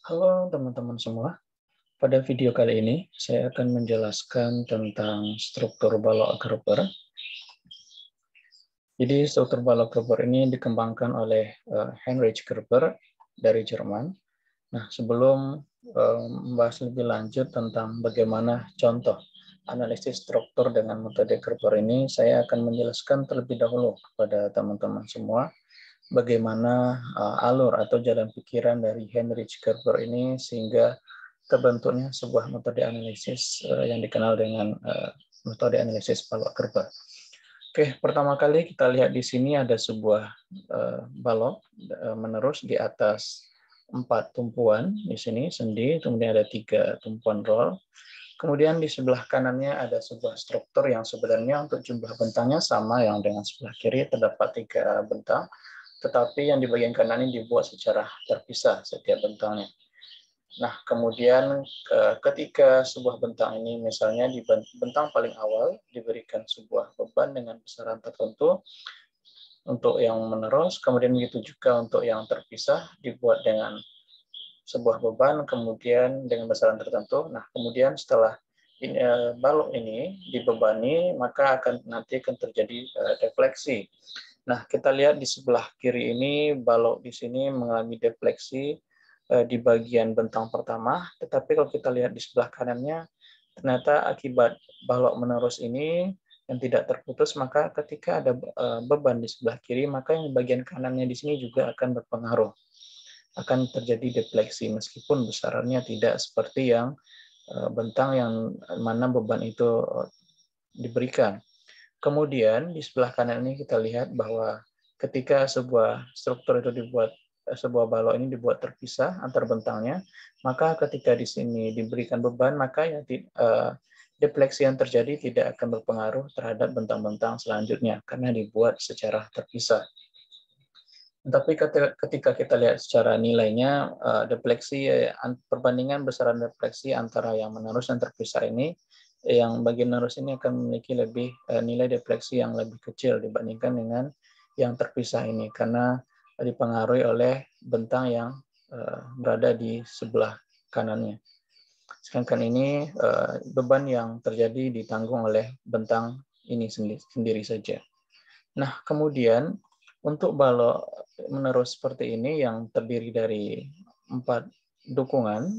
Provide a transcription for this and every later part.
Halo teman-teman semua, pada video kali ini saya akan menjelaskan tentang struktur balok Gerber. Jadi struktur balok Gerber ini dikembangkan oleh Heinrich Gerber dari Jerman. Nah, sebelum membahas lebih lanjut tentang bagaimana contoh analisis struktur dengan metode Gerber ini, saya akan menjelaskan terlebih dahulu kepada teman-teman semua bagaimana alur atau jalan pikiran dari Heinrich Gerber ini sehingga terbentuknya sebuah metode analisis yang dikenal dengan metode analisis balok Gerber. Oke, pertama kali kita lihat di sini ada sebuah balok menerus di atas 4 tumpuan di sini sendi, kemudian ada 3 tumpuan roll. Kemudian di sebelah kanannya ada sebuah struktur yang sebenarnya untuk jumlah bentangnya sama yang dengan sebelah kiri terdapat 3 bentang, tetapi yang di bagian kanan ini dibuat secara terpisah setiap bentangnya. Nah, kemudian ketika sebuah bentang ini misalnya di bentang paling awal diberikan sebuah beban dengan besaran tertentu untuk yang menerus, kemudian begitu juga untuk yang terpisah dibuat dengan sebuah beban, kemudian dengan besaran tertentu. Nah, kemudian setelah balok ini dibebani, maka nanti akan terjadi defleksi. Nah, kita lihat di sebelah kiri ini, balok di sini mengalami defleksi di bagian bentang pertama, tetapi kalau kita lihat di sebelah kanannya, ternyata akibat balok menerus ini yang tidak terputus, maka ketika ada beban di sebelah kiri, maka yang bagian kanannya di sini juga akan berpengaruh. Akan terjadi defleksi, meskipun besarannya tidak seperti yang bentang yang mana beban itu diberikan. Kemudian di sebelah kanan ini kita lihat bahwa ketika sebuah struktur itu dibuat, sebuah balok ini dibuat terpisah antar bentangnya, maka ketika di sini diberikan beban, maka yang defleksi yang terjadi tidak akan berpengaruh terhadap bentang-bentang selanjutnya karena dibuat secara terpisah. Tapi ketika kita lihat secara nilainya, defleksi perbandingan besaran defleksi antara yang menerus dan terpisah ini, yang bagian menerus ini akan memiliki lebih nilai defleksi yang lebih kecil dibandingkan dengan yang terpisah ini karena dipengaruhi oleh bentang yang berada di sebelah kanannya. Sedangkan ini beban yang terjadi ditanggung oleh bentang ini sendiri saja. Nah, kemudian untuk balok menerus seperti ini yang terdiri dari 4 dukungan,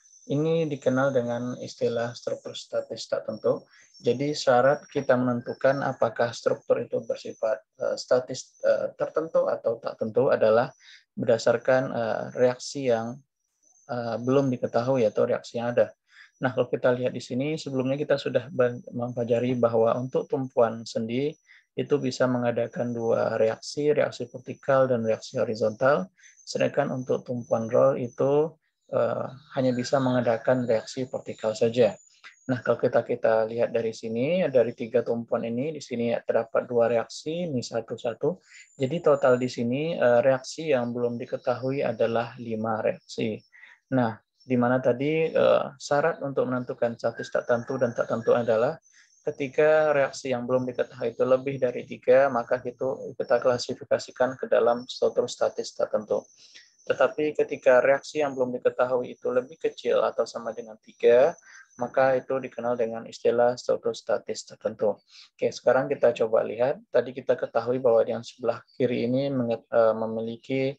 ini dikenal dengan istilah struktur statis tak tentu. Jadi syarat kita menentukan apakah struktur itu bersifat statis tertentu atau tak tentu adalah berdasarkan reaksi yang belum diketahui atau reaksi yang ada. Nah, kalau kita lihat di sini, sebelumnya kita sudah mempelajari bahwa untuk tumpuan sendi itu bisa mengadakan 2 reaksi, reaksi vertikal dan reaksi horizontal. Sedangkan untuk tumpuan roll itu hanya bisa mengadakan reaksi vertikal saja. Nah, kalau kita lihat dari sini, dari 3 tumpuan ini, di sini terdapat 2 reaksi, ini satu-satu. Jadi total di sini reaksi yang belum diketahui adalah 5 reaksi. Nah, di mana tadi syarat untuk menentukan statis tak tentu dan tak tentu adalah ketika reaksi yang belum diketahui itu lebih dari 3, maka itu kita klasifikasikan ke dalam struktur statis tak tentu. Tetapi ketika reaksi yang belum diketahui itu lebih kecil atau sama dengan 3, maka itu dikenal dengan istilah struktur statis tertentu. Oke, sekarang kita coba lihat. Tadi kita ketahui bahwa yang sebelah kiri ini memiliki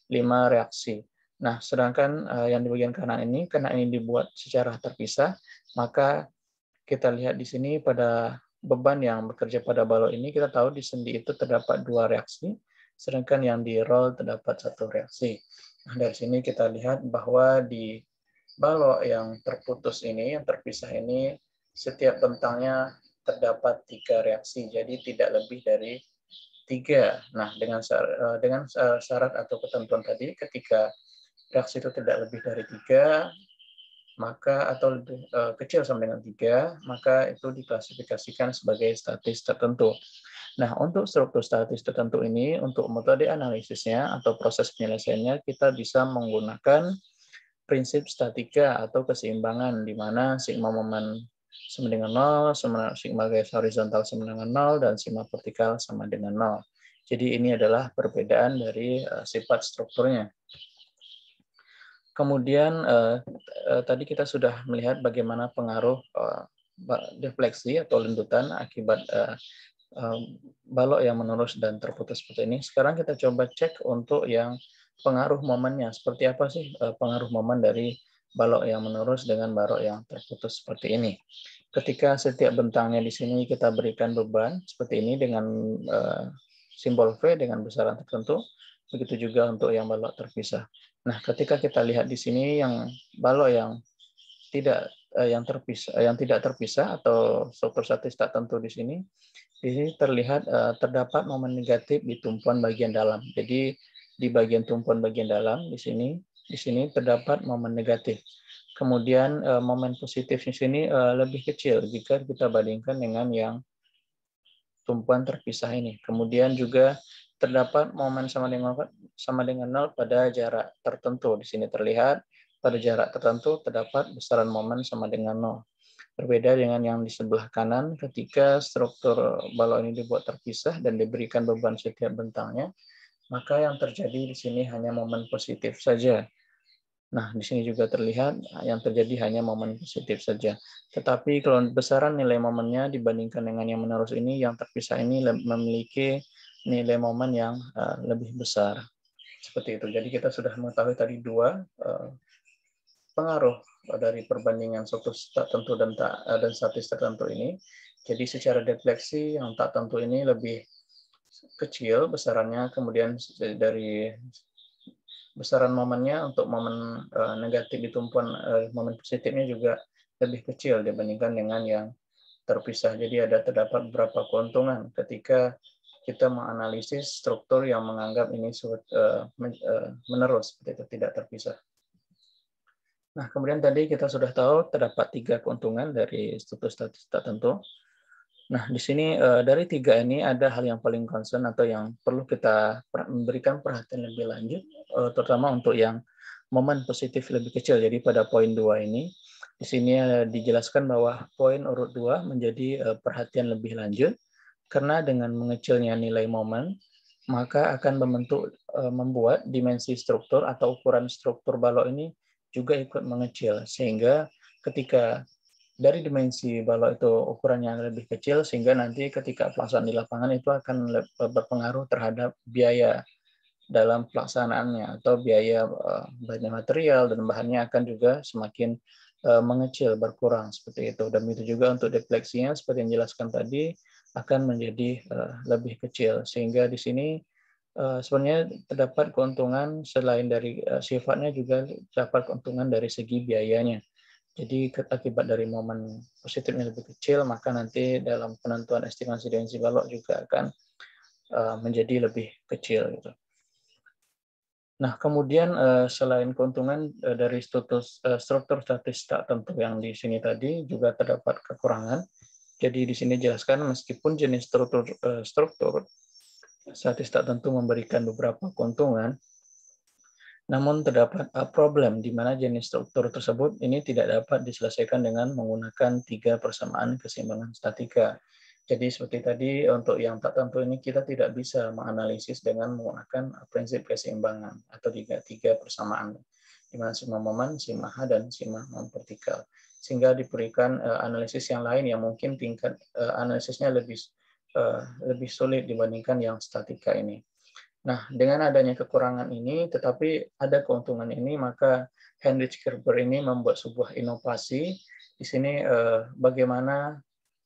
5 reaksi. Nah, sedangkan yang di bagian kanan ini, karena ini dibuat secara terpisah, maka kita lihat di sini pada beban yang bekerja pada balok ini, kita tahu di sendi itu terdapat 2 reaksi, sedangkan yang di roll terdapat 1 reaksi. Nah, dari sini kita lihat bahwa di balok yang terputus ini, yang terpisah ini, setiap bentangnya terdapat 3 reaksi, jadi tidak lebih dari 3. Nah, dengan syarat atau ketentuan tadi, ketika reaksi itu tidak lebih dari 3, maka atau lebih kecil sama dengan 3, maka itu diklasifikasikan sebagai statis tertentu. Nah, untuk struktur statis tertentu ini, untuk metode analisisnya atau proses penyelesaiannya, kita bisa menggunakan prinsip statika atau keseimbangan, di mana sigma momen sama dengan 0, sigma garis horizontal sama dengan 0, dan sigma vertikal sama dengan 0. Jadi ini adalah perbedaan dari sifat strukturnya. Kemudian tadi kita sudah melihat bagaimana pengaruh defleksi atau lendutan akibat balok yang menerus dan terputus seperti ini. Sekarang kita coba cek untuk yang pengaruh momennya. Seperti apa sih pengaruh momen dari balok yang menerus dengan balok yang terputus seperti ini. Ketika setiap bentangnya di sini kita berikan beban seperti ini dengan simbol V dengan besaran tertentu, begitu juga untuk yang balok terpisah. Nah, ketika kita lihat di sini yang balok yang tidak terpisah atau struktur statis tak tentu di sini terlihat terdapat momen negatif di tumpuan bagian dalam. Jadi di bagian tumpuan bagian dalam di sini terdapat momen negatif. Kemudian momen positif di sini lebih kecil jika kita bandingkan dengan yang tumpuan terpisah ini. Kemudian juga terdapat momen sama dengan 0 pada jarak tertentu. Di sini terlihat pada jarak tertentu terdapat besaran momen sama dengan 0. Berbeda dengan yang di sebelah kanan ketika struktur balok ini dibuat terpisah dan diberikan beban setiap bentangnya, maka yang terjadi di sini hanya momen positif saja. Nah, di sini juga terlihat yang terjadi hanya momen positif saja. Tetapi kalau besaran nilai momennya dibandingkan dengan yang menerus ini, yang terpisah ini memiliki nilai momen yang lebih besar. Seperti itu. Jadi kita sudah mengetahui tadi dua pengaruh dari perbandingan struktur tak tentu dan statis tertentu ini. Jadi secara defleksi yang tak tentu ini lebih kecil besarannya, kemudian dari besaran momennya untuk momen negatif di tumpuan momen positifnya juga lebih kecil dibandingkan dengan yang terpisah. Jadi terdapat beberapa keuntungan ketika kita menganalisis struktur yang menganggap ini menerus, seperti itu, tidak terpisah. Nah, kemudian tadi kita sudah tahu terdapat 3 keuntungan dari struktur statis tak tentu. Nah, di sini dari 3 ini ada hal yang paling concern atau yang perlu kita memberikan perhatian lebih lanjut, terutama untuk yang momen positif lebih kecil. Jadi pada poin 2 ini, di sini dijelaskan bahwa poin urut 2 menjadi perhatian lebih lanjut, karena dengan mengecilnya nilai momen, maka akan membuat dimensi struktur atau ukuran struktur balok ini juga ikut mengecil, sehingga ketika dari dimensi balok itu ukurannya lebih kecil, sehingga nanti ketika pelaksanaan di lapangan itu akan berpengaruh terhadap biaya dalam pelaksanaannya, atau biaya bahan material dan bahannya akan juga semakin mengecil, berkurang seperti itu. Dan itu juga untuk defleksinya seperti yang dijelaskan tadi akan menjadi lebih kecil, sehingga di sini sebenarnya terdapat keuntungan selain dari sifatnya, juga terdapat keuntungan dari segi biayanya. Jadi akibat dari momen positifnya lebih kecil, maka nanti dalam penentuan estimasi dimensi balok juga akan menjadi lebih kecil gitu. Nah, kemudian selain keuntungan dari struktur statis tak tentu yang di sini tadi, juga terdapat kekurangan. Jadi di sini jelaskan meskipun jenis struktur statis tak tentu memberikan beberapa keuntungan, namun terdapat problem di mana jenis struktur tersebut ini tidak dapat diselesaikan dengan menggunakan 3 persamaan keseimbangan statika. Jadi seperti tadi untuk yang tak tentu ini kita tidak bisa menganalisis dengan menggunakan prinsip keseimbangan atau tiga persamaan, di mana sigma momen, sigma H, dan sigma momen vertikal. Sehingga diberikan analisis yang lain yang mungkin tingkat analisisnya lebih sulit dibandingkan yang statika ini. Nah, dengan adanya kekurangan ini, tetapi ada keuntungan ini, maka Heinrich Kerber ini membuat sebuah inovasi. Di sini bagaimana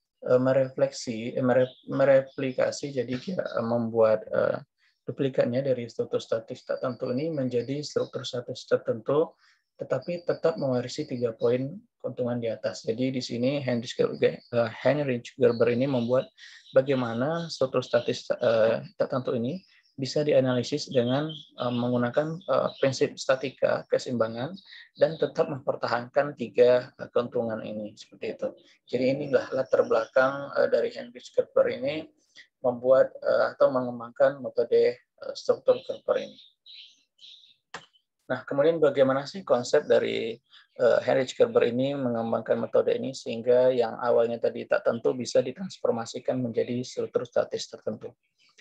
mereplikasi, jadi membuat duplikatnya dari struktur statis tertentu ini menjadi struktur statis tertentu, tetapi tetap mewarisi 3 poin keuntungan di atas. Jadi di sini Heinrich Kerber ini membuat bagaimana struktur statis tertentu ini bisa dianalisis dengan menggunakan prinsip statika keseimbangan dan tetap mempertahankan 3 keuntungan ini, seperti itu. Jadi inilah latar belakang dari Heinrich Kerber ini membuat atau mengembangkan metode struktur Kerber ini. Nah, kemudian bagaimana sih konsep dari Heinrich Kerber ini mengembangkan metode ini sehingga yang awalnya tadi tak tentu bisa ditransformasikan menjadi struktur statis tertentu.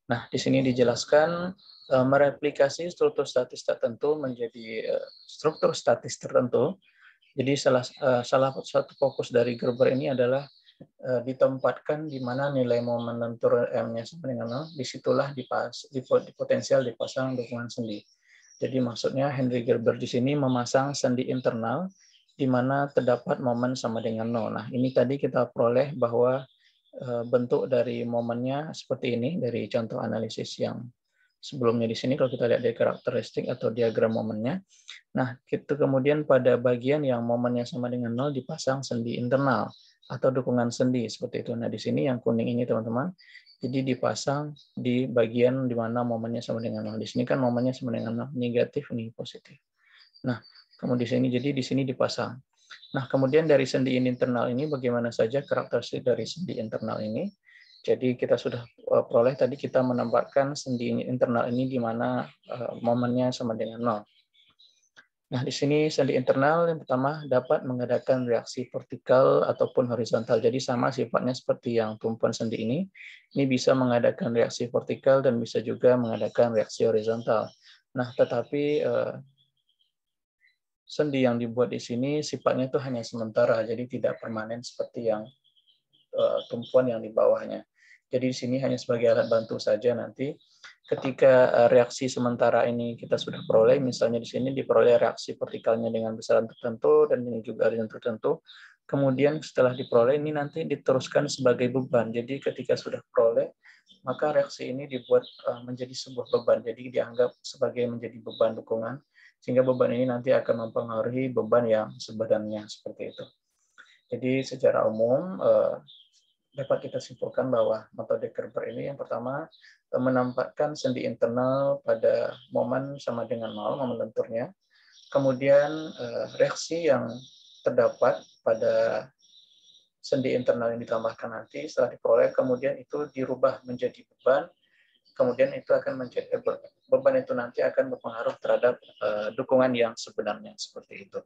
Nah, di sini dijelaskan mereplikasi struktur statis tertentu menjadi struktur statis tertentu. Jadi salah satu fokus dari Gerber ini adalah ditempatkan di mana nilai momen lentur M-nya sama dengan 0, disitulah di potensial dipasang dukungan sendi. Jadi maksudnya Henry Gerber di sini memasang sendi internal di mana terdapat momen sama dengan 0. Nah, ini tadi kita peroleh bahwa bentuk dari momennya seperti ini dari contoh analisis yang sebelumnya di sini kalau kita lihat dari karakteristik atau diagram momennya. Nah, itu kemudian pada bagian yang momennya sama dengan 0 dipasang sendi internal atau dukungan sendi seperti itu. Nah, di sini yang kuning ini teman-teman, jadi dipasang di bagian di mana momennya sama dengan 0. Di sini kan momennya sama dengan 0, negatif, ini positif. Nah, kemudian di sini dipasang. Nah, kemudian dari sendi internal ini bagaimana saja karakteristik dari sendi internal ini? Jadi kita sudah peroleh tadi kita menempatkan sendi internal ini di mana momennya sama dengan 0. Nah, di sini sendi internal yang pertama dapat mengadakan reaksi vertikal ataupun horizontal. Jadi sama sifatnya seperti yang tumpuan sendi ini. Ini bisa mengadakan reaksi vertikal dan bisa juga mengadakan reaksi horizontal. Nah, tetapi sendi yang dibuat di sini sifatnya itu hanya sementara, jadi tidak permanen seperti yang tumpuan yang di bawahnya. Jadi di sini hanya sebagai alat bantu saja nanti. Ketika reaksi sementara ini kita sudah peroleh, misalnya di sini diperoleh reaksi vertikalnya dengan besaran tertentu dan ini juga dengan tertentu. Kemudian setelah diperoleh ini nanti diteruskan sebagai beban. Jadi ketika sudah peroleh, maka reaksi ini dibuat menjadi sebuah beban. Jadi dianggap sebagai menjadi beban dukungan, sehingga beban ini nanti akan mempengaruhi beban yang sebenarnya seperti itu. Jadi secara umum dapat kita simpulkan bahwa metode Gerber ini yang pertama menempatkan sendi internal pada momen sama dengan 0, momen lenturnya. Kemudian reaksi yang terdapat pada sendi internal yang ditambahkan nanti setelah diperoleh, kemudian itu dirubah menjadi beban, kemudian itu akan menjadi beban itu nanti akan berpengaruh terhadap dukungan yang sebenarnya seperti itu.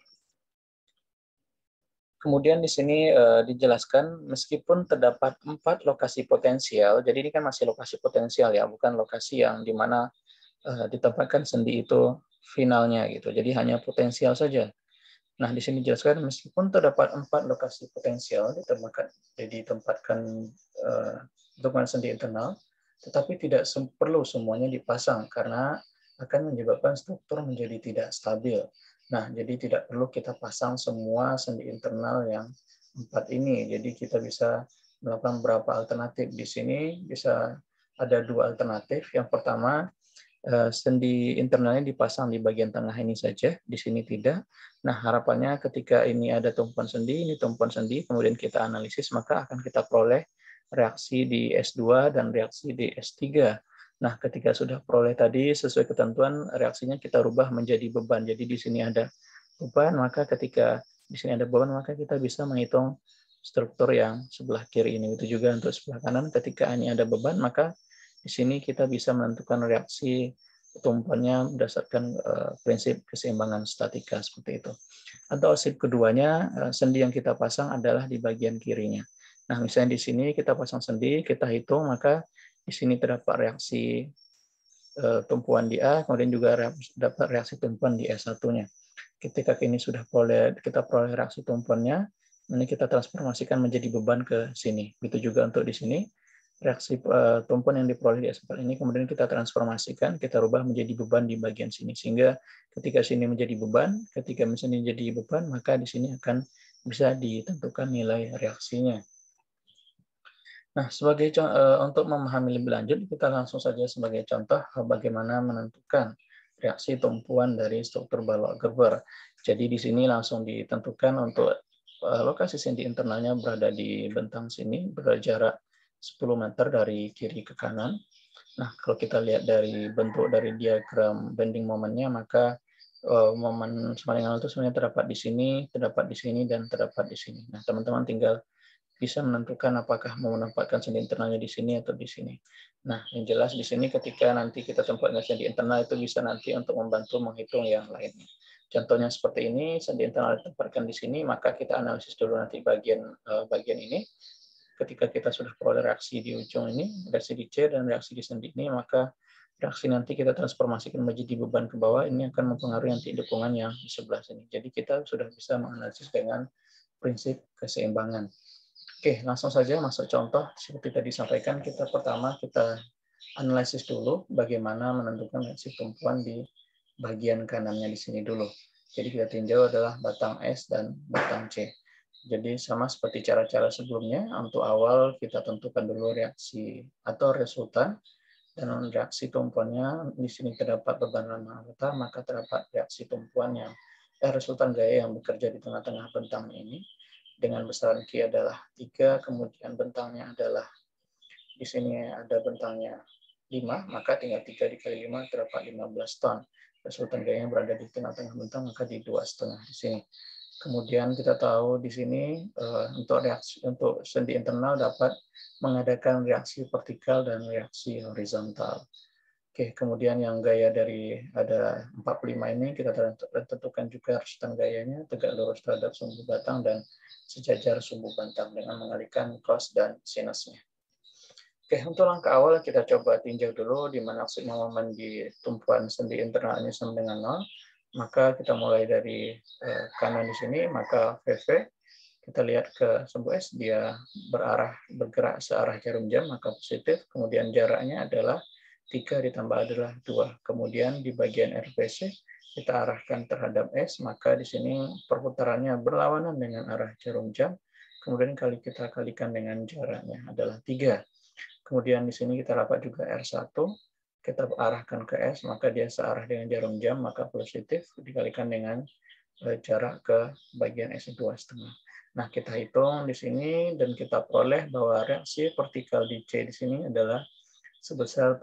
Kemudian di sini dijelaskan meskipun terdapat 4 lokasi potensial, jadi ini kan masih lokasi potensial ya, bukan lokasi yang di mana ditempatkan sendi itu finalnya gitu. Jadi hanya potensial saja. Nah, di sini dijelaskan meskipun terdapat 4 lokasi potensial ditempatkan dukungan sendi internal, tetapi tidak perlu semuanya dipasang karena akan menyebabkan struktur menjadi tidak stabil. Nah, jadi tidak perlu kita pasang semua sendi internal yang 4 ini. Jadi kita bisa melakukan beberapa alternatif. Di sini bisa ada 2 alternatif. Yang pertama, sendi internalnya dipasang di bagian tengah ini saja, di sini tidak. Nah, harapannya ketika ini ada tumpuan sendi, ini tumpuan sendi, kemudian kita analisis, maka akan kita peroleh reaksi di S2 dan reaksi di S3. Nah, ketika sudah peroleh tadi, sesuai ketentuan, reaksinya kita rubah menjadi beban. Jadi di sini ada beban, maka ketika di sini ada beban, maka kita bisa menghitung struktur yang sebelah kiri ini. Itu juga untuk sebelah kanan, ketika ini ada beban, maka di sini kita bisa menentukan reaksi tumpuannya berdasarkan prinsip keseimbangan statika seperti itu. Atau sip keduanya, sendi yang kita pasang adalah di bagian kirinya. Nah, misalnya di sini kita pasang sendi, kita hitung, maka di sini terdapat reaksi tumpuan di A, kemudian juga dapat reaksi tumpuan di S1-nya. Ketika ini sudah kita peroleh reaksi tumpuannya, ini kita transformasikan menjadi beban ke sini. Begitu juga untuk di sini, reaksi tumpuan yang diperoleh di S4 ini kemudian kita transformasikan, kita rubah menjadi beban di bagian sini. Sehingga ketika sini menjadi beban, ketika sini menjadi beban, maka di sini akan bisa ditentukan nilai reaksinya. Nah, untuk memahami lebih lanjut, kita langsung saja sebagai contoh bagaimana menentukan reaksi tumpuan dari struktur balok Gerber. Jadi di sini langsung ditentukan untuk lokasi sendi internalnya berada di bentang sini, berjarak 10 meter dari kiri ke kanan. Nah, kalau kita lihat dari bentuk dari diagram bending momennya, maka momen sama dengan itu sebenarnya terdapat di sini, dan terdapat di sini. Nah, teman-teman tinggal bisa menentukan apakah mau menempatkan sendi internalnya di sini atau di sini. Nah, yang jelas di sini ketika nanti kita tempatkan sendi internal itu bisa nanti untuk membantu menghitung yang lainnya. Contohnya seperti ini, sendi internal ditempatkan di sini, maka kita analisis dulu nanti bagian ini. ketika kita sudah peroleh reaksi di ujung ini, reaksi di C dan reaksi di sendi ini, maka reaksi nanti kita transformasikan menjadi beban ke bawah, ini akan mempengaruhi nanti dukungan yang di sebelah sini. Jadi kita sudah bisa menganalisis dengan prinsip keseimbangan. Oke, langsung saja masuk contoh. Seperti tadi sampaikan, pertama kita analisis dulu bagaimana menentukan reaksi tumpuan di bagian kanannya di sini dulu. Jadi kita tinjau adalah batang S dan batang C. Jadi sama seperti cara-cara sebelumnya, untuk awal kita tentukan dulu reaksi atau resultan, dan reaksi tumpuannya di sini terdapat beban lama anggota, maka terdapat reaksi tumpuan yang resultan gaya yang bekerja di tengah-tengah bentang ini dengan besaran Q adalah 3, kemudian bentangnya adalah di sini ada bentangnya 5, maka tinggal 3 dikali 5 terdapat 15 ton. Resultan gayanya berada di tengah-tengah bentang, maka di 2,5 di sini. Kemudian kita tahu di sini untuk sendi internal dapat mengadakan reaksi vertikal dan reaksi horizontal. Oke, kemudian yang gaya dari ada 45 ini kita tentukan juga resultan gayanya tegak lurus terhadap sumbu batang dan sejajar sumbu batang dengan mengalihkan cos dan sinusnya. Oke, untuk langkah awal kita coba tinjau dulu di mana maksimal momen di tumpuan sendi internal ini sama dengan 0. Maka kita mulai dari kanan di sini, maka VV kita lihat ke sumbu S, dia bergerak searah jarum jam, maka positif. Kemudian jaraknya adalah 3 ditambah adalah 2. Kemudian di bagian RPC kita arahkan terhadap S, maka di sini perputarannya berlawanan dengan arah jarum jam. Kemudian kita kalikan dengan jaraknya adalah 3. Kemudian di sini kita dapat juga R1, kita arahkan ke S, maka dia searah dengan jarum jam, maka positif dikalikan dengan jarak ke bagian S2,5. Nah, kita hitung di sini dan kita peroleh bahwa reaksi vertikal di C di sini adalah sebesar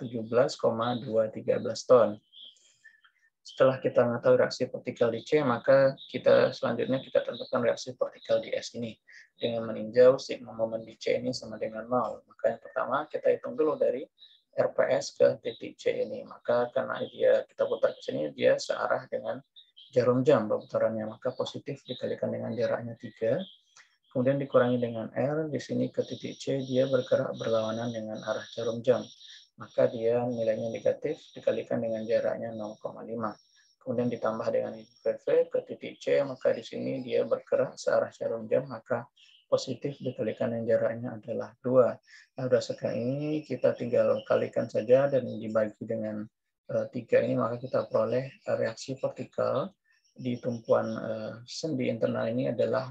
17,213 ton. Setelah kita mengetahui reaksi vertikal di C, maka selanjutnya kita tentukan reaksi vertikal di S ini dengan meninjau sigma momen di C ini sama dengan 0. Maka yang pertama kita hitung dulu dari RPS ke titik C ini. Maka karena kita putar ke sini, dia searah dengan jarum jam perputarannya, maka positif dikalikan dengan jaraknya 3. Kemudian dikurangi dengan R, di sini ke titik C dia bergerak berlawanan dengan arah jarum jam. Maka dia nilainya negatif dikalikan dengan jaraknya 0,5. Kemudian ditambah dengan VV ke titik C, maka di sini dia bergerak searah jarum jam, maka positif dikalikan dengan jaraknya adalah 2. Nah, berdasarkan ini kita tinggal kalikan saja dan dibagi dengan 3 ini, maka kita peroleh reaksi vertikal di tumpuan sendi internal ini adalah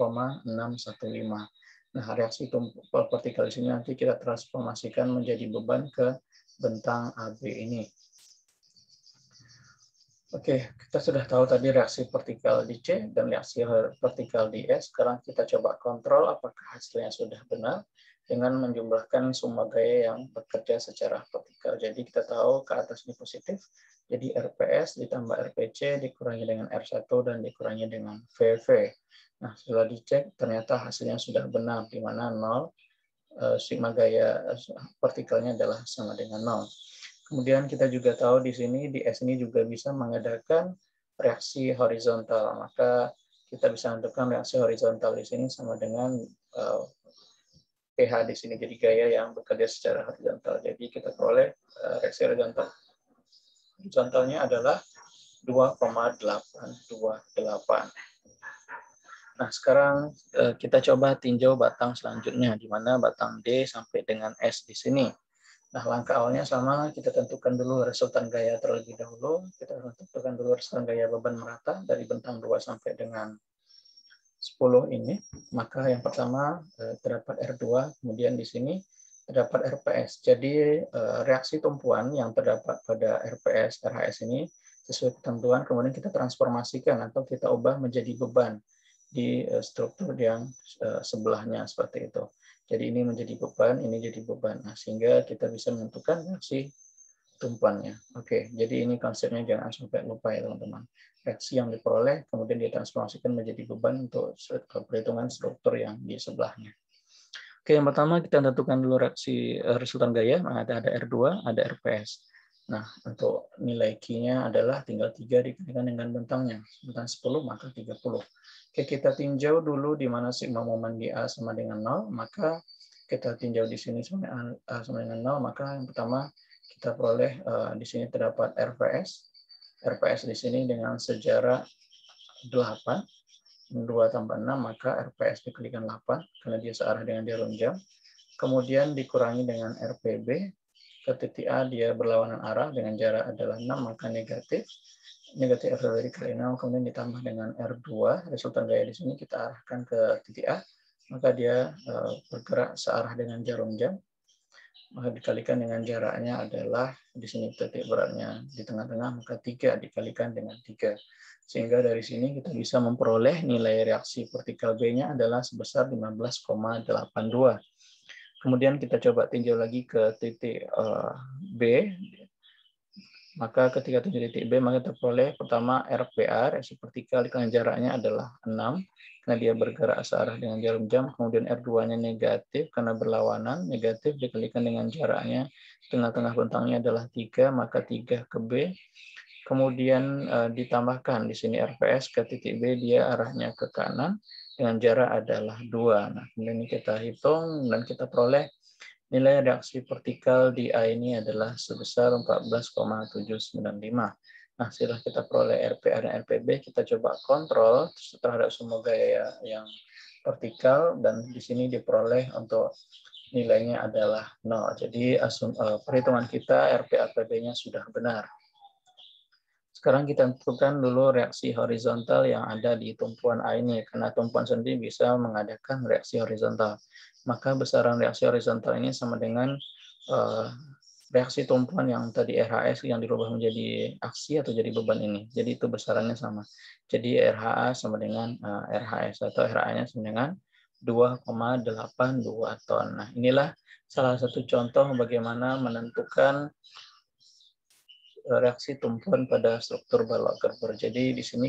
0,615. Nah, reaksi vertikal di sini nanti kita transformasikan menjadi beban ke bentang AB ini. Oke, kita sudah tahu tadi reaksi vertikal di C dan reaksi vertikal di S. Sekarang kita coba kontrol apakah hasilnya sudah benar dengan menjumlahkan semua gaya yang bekerja secara vertikal. Jadi kita tahu ke atas ini positif, jadi RPS ditambah RPC dikurangi dengan R1 dan dikurangi dengan VV. Nah, setelah dicek ternyata hasilnya sudah benar, di mana 0, sigma gaya vertikalnya adalah sama dengan 0. Kemudian kita juga tahu di sini, di S ini juga bisa mengadakan reaksi horizontal. Maka kita bisa menentukan reaksi horizontal di sini sama dengan pH di sini, jadi gaya yang bekerja secara horizontal. Jadi kita peroleh reaksi horizontal. Horizontalnya adalah 2,828. Nah, sekarang kita coba tinjau batang selanjutnya, di mana batang D sampai dengan S di sini. Nah, langkah awalnya sama, kita tentukan dulu resultan gaya terlebih dahulu. Kita tentukan dulu resultan gaya beban merata dari bentang 2 sampai dengan 10 ini. Maka yang pertama terdapat R2, kemudian di sini terdapat RPS. Jadi reaksi tumpuan yang terdapat pada RPS, RHS ini sesuai ketentuan, kemudian kita transformasikan atau kita ubah menjadi beban di struktur yang sebelahnya seperti itu. Jadi ini menjadi beban, ini jadi beban. Nah, sehingga kita bisa menentukan reaksi tumpuannya. Oke, jadi ini konsepnya, jangan sampai lupa ya teman-teman. Reaksi yang diperoleh kemudian ditransformasikan menjadi beban untuk perhitungan struktur yang di sebelahnya. Oke, yang pertama kita tentukan dulu reaksi resultan gaya. Nah, ada R2, ada RPS. Nah, untuk nilai Q-nya adalah tinggal 3 dikalikan dengan bentangnya. Bentang 10 maka 30. Oke, kita tinjau dulu di mana sigma momen di A sama dengan 0, maka kita tinjau di sini sama dengan 0, maka yang pertama kita peroleh di sini terdapat RPS. RPS di sini dengan sejarak 8, 2 tambah 6, maka RPS dikalikan 8, karena dia searah dengan jarum jam. Kemudian dikurangi dengan RPB, ke titik A dia berlawanan arah dengan jarak adalah 6, maka negatif. Negatif RPB dikali 6, kemudian ditambah dengan R2, resultan gaya di sini kita arahkan ke titik A, maka dia bergerak searah dengan jarum jam, maka dikalikan dengan jaraknya adalah di sini titik beratnya di tengah-tengah, maka 3 dikalikan dengan 3. Sehingga dari sini kita bisa memperoleh nilai reaksi vertikal B-nya adalah sebesar 15,82. Kemudian kita coba tinjau lagi ke titik B. Maka ketika tinjau titik B, maka kita peroleh pertama RPA, reaksi vertikal dengan jaraknya adalah 6, karena dia bergerak searah dengan jarum jam. Kemudian R2-nya negatif, karena berlawanan, negatif dikalikan dengan jaraknya. Tengah-tengah bentangnya adalah 3, maka 3 ke B. Kemudian ditambahkan di sini RPS ke titik B, dia arahnya ke kanan, dengan jarak adalah 2. Nah, kemudian ini kita hitung, dan kita peroleh nilai reaksi vertikal di A ini adalah sebesar 14,795. Nah, setelah kita peroleh RPA dan RPB, kita coba kontrol terhadap semua gaya yang vertikal, dan di sini diperoleh untuk nilainya adalah 0. Jadi perhitungan kita RPA RPB-nya sudah benar. Sekarang kita tentukan dulu reaksi horizontal yang ada di tumpuan A ini, karena tumpuan sendiri bisa mengadakan reaksi horizontal. Maka besaran reaksi horizontal ini sama dengan reaksi tumpuan yang tadi RHS yang dirubah menjadi aksi atau jadi beban ini. Jadi itu besarannya sama. Jadi RHA sama dengan RHS, atau RHA-nya sama dengan 2,82 ton. Nah, inilah salah satu contoh bagaimana menentukan reaksi tumpuan pada struktur balok Gerber. Jadi di sini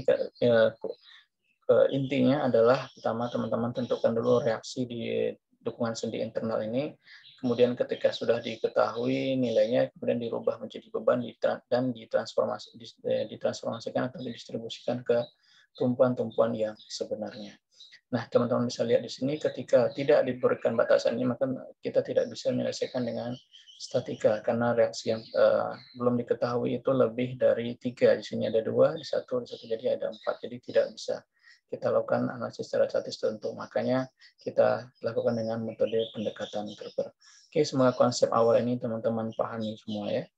intinya adalah pertama teman-teman tentukan dulu reaksi di dukungan sendi internal ini. Kemudian ketika sudah diketahui nilainya, kemudian dirubah menjadi beban dan ditransformasikan atau didistribusikan ke tumpuan-tumpuan yang sebenarnya. Nah, teman-teman bisa lihat di sini ketika tidak diberikan batasan ini, maka kita tidak bisa menyelesaikan dengan statika, karena reaksi yang belum diketahui itu lebih dari 3. Di sini ada 2, di satu jadi ada 4. Jadi tidak bisa kita lakukan analisis secara statis tentu. Makanya kita lakukan dengan metode pendekatan Gerber. Oke, semoga konsep awal ini teman-teman pahami semua ya.